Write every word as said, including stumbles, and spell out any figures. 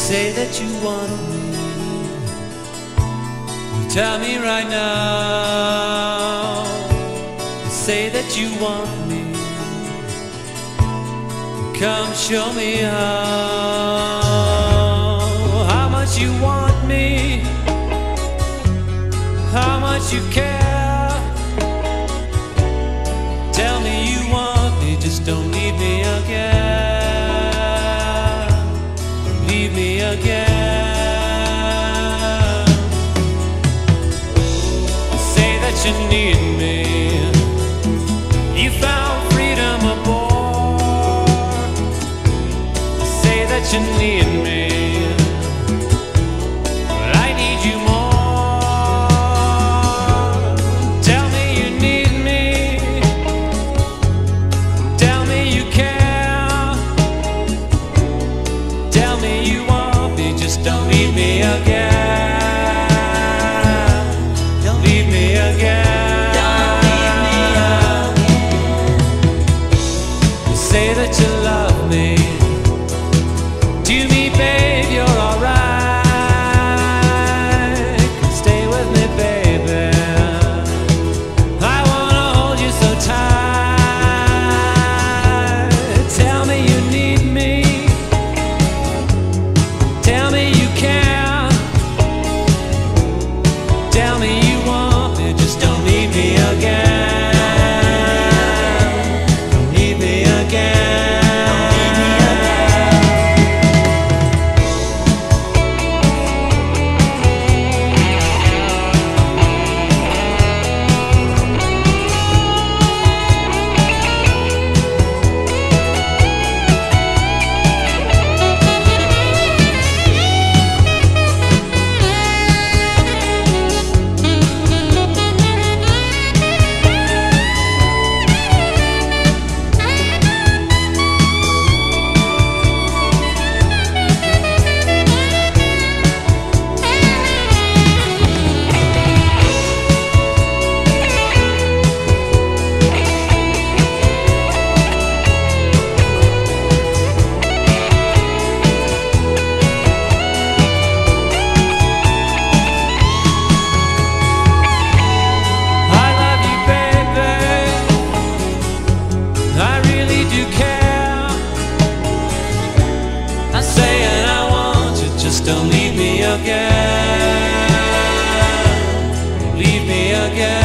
say that you want me. Tell me right now. You say that you want me. Come show me how. How much you want me. How much you care. Tell me you want me. Just don't leave me again. Leave me again. You need me. You found freedom aboard. You say that you need me. Well, I need you more. Tell me you need me. Tell me you care. Tell me you want me. Just don't leave me again. Leave me again. Say that you love me. To me, babe, you're alright. Stay with me, baby. I wanna hold you so tight. Tell me you need me. Tell me you care. Tell me you want me. Just don't leave me again. Don't leave me again. Leave me again.